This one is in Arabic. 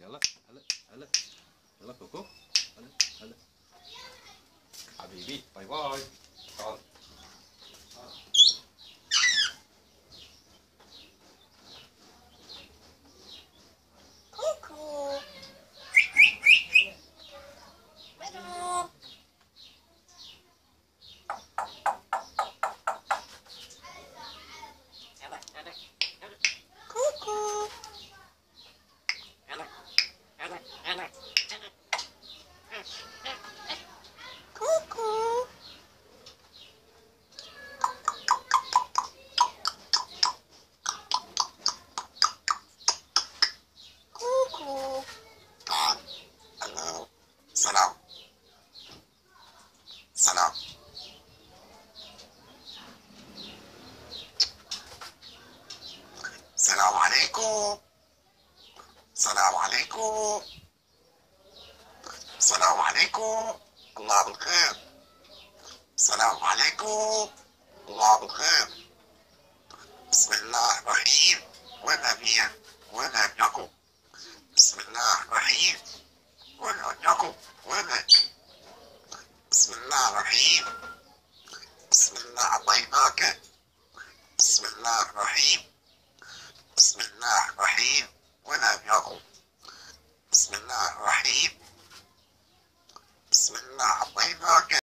يلا هلا هلا يلا كوكو هلا هلا حبيبي باي باي تعال كوكو مدو كوكو كوكو كوكو تعال. هلو. سلام. سلام. السلام عليكم. السلام عليكم. السلام عليكم. الله بالخير. السلام عليكم. الله بالخير. بسم الله الرحيم. وين أبيها؟ وين أبيكم؟ بسم الله الرحيم. وين أبيكم؟ وين؟ بسم الله الرحيم. بسم الله أعطيناك. بسم الله الرحيم. بسم الله الرحيم. وين أبيكم؟ بسم الله الرحيم. بسم الله أعطيناك.